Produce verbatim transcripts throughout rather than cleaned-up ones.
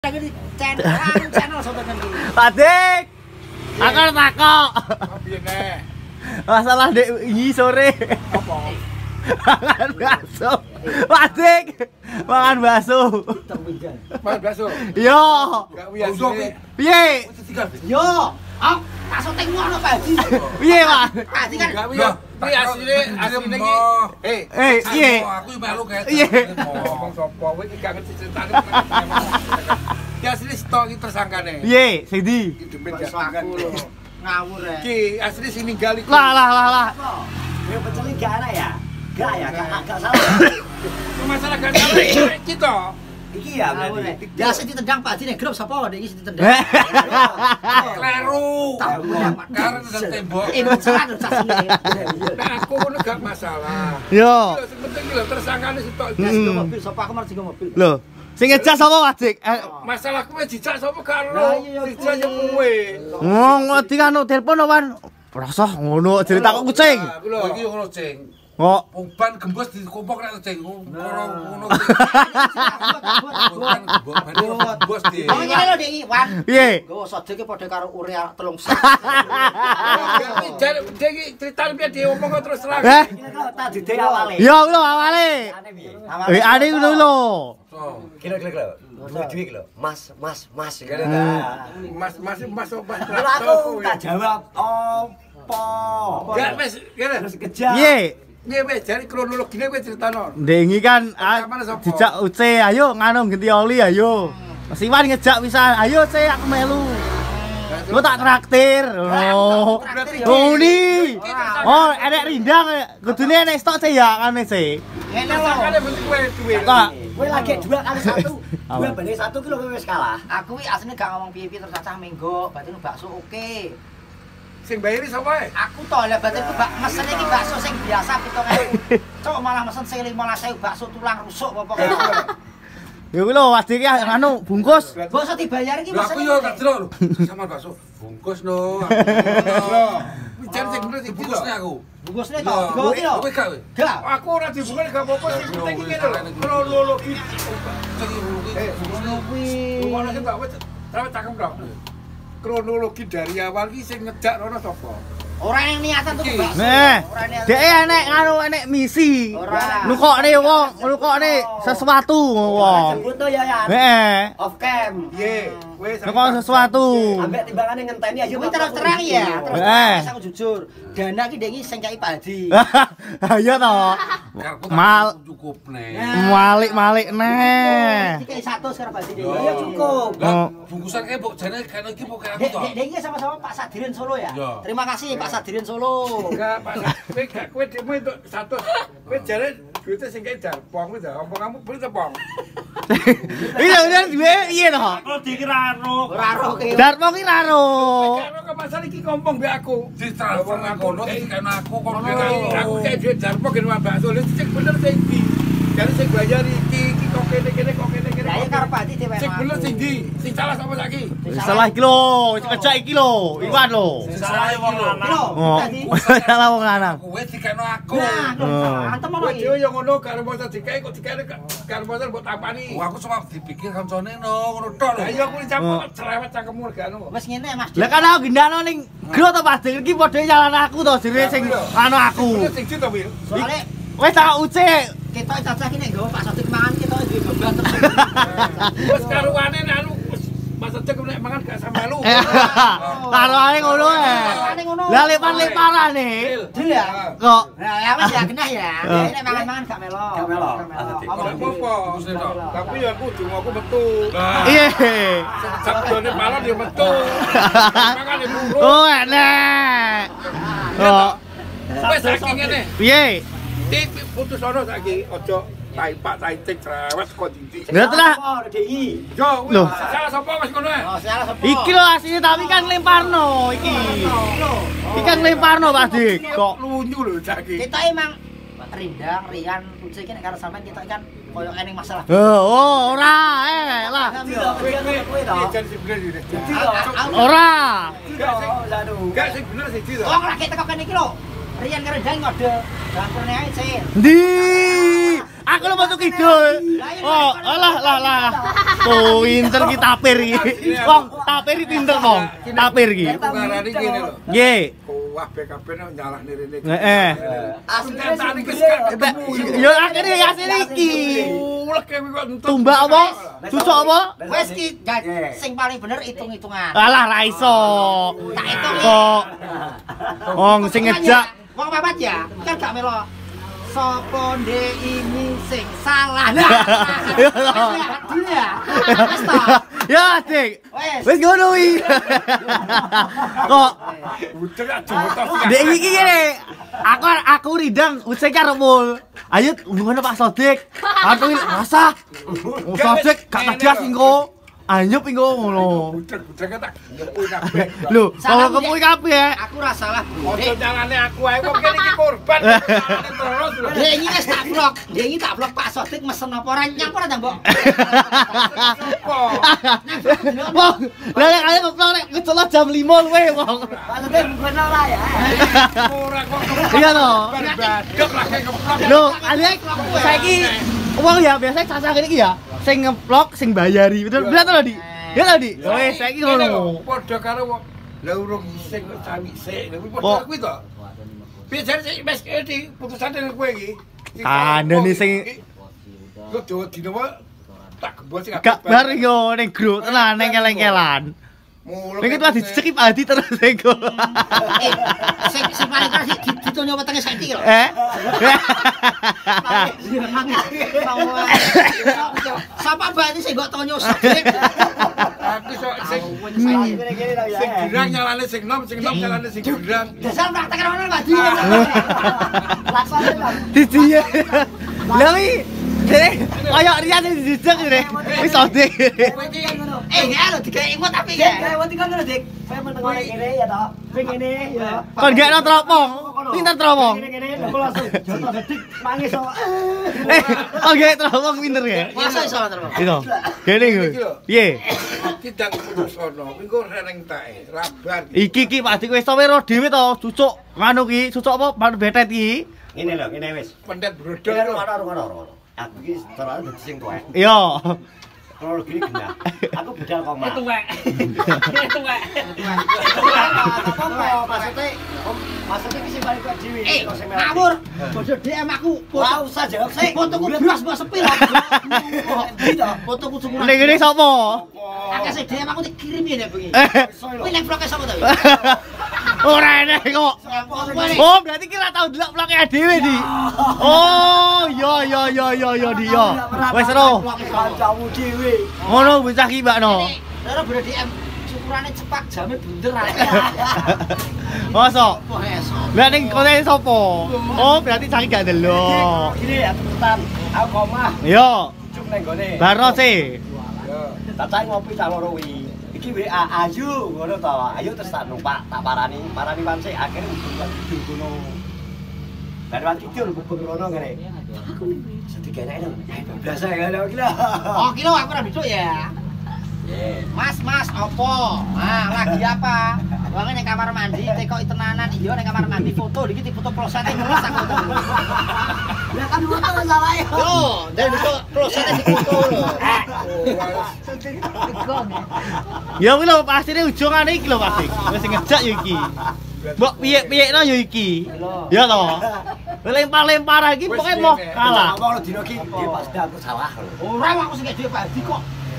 Lagi channel channel sobat nanti. Adik, akal takok. Masalah dek ini sore. Apa? Makan bakso. Adik, makan bakso. Makan bakso. Yo. Piye? Yo, ah, bakso teng ngono Pak Haji. Piye, Pak? Haji kan Gak wiyo. Iki asline asline iki. Eh, Eh, piye? Aku melu kae. Iya. Ngomong sapa kowe iki gak ngerti ceritane. Iki asline stok iki tersangkane. Piye? Sing ndi? Iki demen gak bakso aku lho. Ngawur ya. Iki asline sing ninggal iku. Lah lah lah lah. Ya pecel iki gak ana ya? Gak ya, gak gak salah. Masalah gak salah iki to. Iki ya berarti. Ya sing ditendang Pak Haji nek grup sapa iki sing ditendang. Kleru. Karena ada tembok. Ini salah sasine. Nek aku ngono gak masalah. Yo. Sing penting iki lho tersangkane stok. Gas mobil sapa aku marang mobil. Loh, sing ngejak sapa, Adik? Masalahku wis dijak sapa karo. Lah iya Dijak yo kowe. Oh, ngodi kan telepon wan. Rasa ngono cerita kok kucing. Kowe iki ngono, Cing. Kok Umpan gembos dikumpuk nek Cing. Ngono ngono. Gembos di. Oh ngene lho Dek, Wan. piye? Go sodek iki padha karo urea telung sak. Jar iki critane piye diomong terus terang. Eh? Tak didek awale. Yo lho awale. Eh, ade ngono lho. Kilo kilo kilo. Duit duit kilo. Mas mas mas gitu Mas mas mas obat. Aku tak jawab opo. Gak wis ngene. Terus kejar. Piye? Piye wis jare kronologine kowe critano. Dengi kan ah, dijak Uce, ayo nganu ganti oli ayo. Mas Iwan ngejak pisan, ayo Ce aku melu. Lu tak traktir. Oh. Oh ni. Oh, enek rindang. Kudune enek stok Ce ya kan Ce. Ngene Tersangkane lho. mesti kowe duwe. Tak. Kowe lagi dua kali satu. Dua Apa? banding satu kilo kowe wis kalah. Aku iki asline gak ngomong piye-piye terus cacah minggu, berarti bakso oke. Sing bayari sapa ae? Aku to lah berarti ku bak mesen iki bakso sing biasa pitung ewu. Cok malah mesen sing lima belas ewu bakso tulang rusuk apa kok. Yo kuwi lho Adik iki anu bungkus. Bakso dibayar iki Lah mesen. aku yo gak jero lho. Sama bakso. Bungkus no. Bicara sing bener sing bungkusne aku. Bungkusne to tiga kilo. Kowe gak kowe? Gak. Aku ora dibungkus gak apa-apa sing penting iki lho. Kronologi. Eh, Kronologi. Ngono ki tak wis tak cakep tok. Kronologi dari awal ki sing ngejak rono sapa? Ora yang niatan tuh bakso. Nah, Ora niatan. dhek enek anu enek misi. Ora. Nukokne wong, nukokne sesuatu wong. Sebut to ya ya. Heeh. Off cam. Piye? Kowe Nukok sesuatu. Ambek timbangane ngenteni aja kuwi terus terang ya. Terus Eh. terang aku jujur. Dana ki ndek iki sing kei Pak Haji. Ayo to. Mal cukup nih. malik-malik neh. Iki kei satu sekarang Pak Haji. Yo. Ya cukup. Lah, bungkusan kayak mbok jane kan iki mbok kayak aku Dek, to. dek, dek iki sama-sama Pak Sadirin Solo ya? Iya. Terima kasih Pak Sadirin Solo. Enggak, Pak. Kowe gak kowe demo untuk satu. Kowe jare duitnya sing kayak jarpong kuwi to. Apa kamu beli tepong? Iya udah duwe piye to? Kalau dikira ro. Ora roh ki. Darmo ki raro. Karo ke pasar iki ngomong mbek aku. Ditransfer ngono iki kan aku kok aku kayak duit jarpong gen bakso. Lha sing bener sing ndi? Jare sing bayar iki iki kok kene-kene kok kene-kene. Lah iki karo Pak Haji dhewe. Sing bener sing ndi? Sing salah sapa saiki? Salah iki lho, kecak iki lho, Iwan lho. Salah wong lanang. Oh, salah wong lanang. Kowe dikeno aku. Nah, antem ono Kowe iki. dhewe yo ngono karo masa dikae kok dikae karo masa mbok tapani. Aku cuma dipikir kancane no ngono tok lho. Lah iya kuwi campur cerewet cangkemmu gak ono. Wis ngene Mas. Lah kan aku gendano ning gro to Pak Dik iki padha nyalan aku to jenenge sing anu aku. Bener sing to Wil. Soale Wis tak uce. kita cacah iki nek nggawa Pak Sodik mangan kita duwe beban terus. Wis karuane nek anu wis Mas Cek nek mangan gak samelu. Taruhane ngono ae. Lah lepan-leparane. Dil ya. Kok Nah, ya wis ya genah ya. Nek mangan-mangan gak melo. Gak melo. Gak apa-apa. Tapi ya kudu aku metu. iya. Sabdone palon ya metu. Mangan ya buru. Oh enak. Kok Wis saking ngene. piye? Tik putus ono saiki aja tai pak tai cek cerewet kok ndi. Lah telah Apa D I? Yo, Loh. salah sapa wis ngono ae. Oh, salah sapa? iki lho asline tapi kan lemparno iki. Iki kan lemparno Pak Dik. Kok Lunyu lho saiki. Kita emang Rindang, Rian, Uce iki nek karo sampean kita kan koyo ening masalah. oh ora eh lah. Jan sing bener iki. Ora. Enggak sing bener sing iki to. Wong lagi teko kene iki lho. Rian karo Dang ngode. Dangkerne ae sih. Ndi? Aku lu metu kidul. Oh, alah lah lah. Oh, pinter ki tapir iki. Wong, tapir iki pinter, Wong. Tapir iki. Ngarani kene lho. Nggih. Wah, B K P nek nyalahne rene. Heeh. Asline tani wis ketemu. Yo akhire asine iki. Ulek kok entuk. Tumbak apa? Cucuk apa? Wes ki sing paling bener hitung-hitungan. Alah ra iso. Tak hitung Kok wong sing ngejak wong papat ya, kan gak melo. Sopo ndek ini sing salah. Nah, dunia. Wes to. ya, Dik. Wes. Wis ngono iki. Kok Udah aja Dek iki ngene. Aku aku ridang usai karo mul. Ayo hubungan Pak Sodik. Aku rasa. Sodik gak tegas engko. Anyep engko ngono. Budek-budeke tak nyepuin kabeh. Lho, kalau kepuy kabeh. Aku ra salah, Bu. Ojo nyalane aku ae wong kene iki korban. Terus lho. Dek iki wis tak vlog. Dek iki tak vlog Pak Sodik mesen apa ora nyampe ora ta, Mbok? Wong, lha nek ayo ngeplok nek kecelok jam lima luwe wong. Pak Sodik bukan ora ya. Ora kok. Iya to. Badek lah kayak keplok. Lho, adek saiki wong ya biasa cacah kene iki ya. Sing ngeplok sing bayari. Betul bener to, Dik? Ya to, Dik? Wes saiki ngono. Padha karo wong lha urung sing sawise. Lha padha kuwi to. Biasane sik wis iki putusane nek kowe iki. Kandhane sing kok Jawa dina wae tak gembos sing gak bar yo ning grup tenan ning keleng-kelan. Mulai Ning itu dicekip Adi terus engko. Eh, sing sing paling keras iki ditonyo wetenge saiki lho. Eh? Sapa bae sing mbok tonyo Sodik? aku sok sing sing girang nyalane sing nom, sing nom nyalane sing girang. Dasar praktek rono Pak Di. Laksane lho. Dijiye. Lah iki Dek, kaya Rian sing dijejek iki. Wis Sodik. Kowe iki kan ngono. Eh, ya lho digawe imut tapi ya. Digawe imut kan ngono, Dik. Saya meneng kene ya to. Sing kene ya. Kon gak ono teropong. Pinter teropong. Kene lho langsung joto gedik mangis kok. Eh, kon gak teropong pinter ya. Masa iso terus. Itu. Kene iki. Piye? Tidak putus ono, engko reneng tae, rabar. Iki iki Pak Dik wis to wero dhewe to, cucuk nganu ki, cucuk apa? Pan betet iki. Ngene lho, ngene wis. Pendet brodol. Kene ora ora ora. Aku iki terus dadi sing tuwek. Iya. Kalau gini genah. Aku budal koma. Itu wae. Itu wae. Apa maksudnya? Maksudnya iki sing paling kuat dhewe. Eh, ngawur. Bodoh D M aku. Ora usah jawab sih. Fotoku blas mbok sepi lho. Ndi to? Fotoku sumuran. Ning ngene sapa? Akeh sing D M aku dikirim ya bengi. Kuwi nek vlog sapa to? Ora enek kok. Oh, berarti ki ora tau delok vloge dhewe, Di. Oh, iya iya iya iya iya Di yo. Wis ero. Kancamu dhewe. Ngono bocah ki mbakno. Ora bodoh D M ukurane cepak jame bunder ae. Mosok. Wah, esok. Lah ning konten sapa? Oh, berarti saiki gak delok. Gini ya, teman. Aku koma. Yo, Cuk ning gone. barno sih. Tata ngopi ta loro wi. Iki W A ayu ngono to. Ayo terus tak numpak, tak parani, parani wan sik akhire udah tidur kono. Dari wan tidur bubuk rono ngene. Aku sedikit enak lho. Biasa ngono iki lho. Oh, kilo aku ora besok ya. Mas, mas, opo? Nah, lagi apa? Wong ning kamar mandi, teko tenanan iya ning kamar mandi foto iki foto klosete terus aku. Ya kan foto salah ya. Yo, dan itu klosete di foto lho. Ya kuwi lho pastine ujungane iki lho pasti. Wis ngejak yo iki. Mbok piye-piyekno yo iki. Ya to. Lempar-lempar iki pokoke mau kalah. Ngomong dino iki pasti aku salah lho. Ora aku sing dhewe Pak Di kok.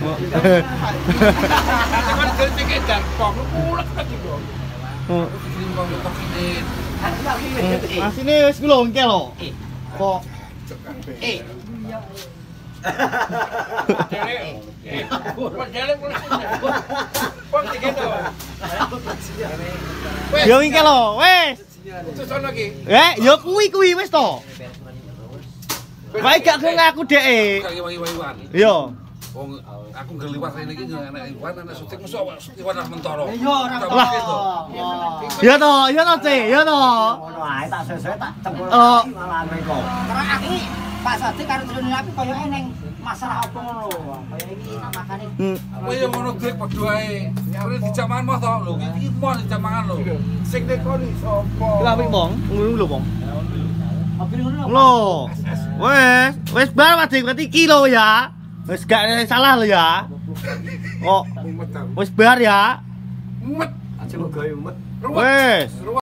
Kan sing edar pom, ulek tak iki. Oh. Timbang tok ini. Asine wis ku lho engke lho. Kok Eh, Eh, kok jale pun. Pon iki to. yo engke lho, wis. Putus ono iki. Eh, yo kuwi kuwi wis to. Wae gak ngaku dhek. Kaya wae-waean. Yo. Wong aku ngliwat rene iki anak Iwan anak syuting mesti Iwan nang Mentoro. yo ora Lah. Yo to, yo to, Cek, yo to. Ngono ae tak sesuai tak cempul Oh. malah mriko. Karena aku ini Pak Sodik karo Tru Napi koyo ning masalah apa ngono lho. Kaya iki makane Hmm. Kowe yo ngono grek padha ae. Arep dijaman mah to lho. Iki mau dijaman lho. Sing nekoni sapa? Lha apik, Bong. Ngono lho, Bong. Loh. Wes, wes bar wading berarti iki lho ya. Wes gak ada salah lho ya. Kok Mumet aku. wes bar ya. Mumet. Aja mau gawe umet. Ruwet. Wes.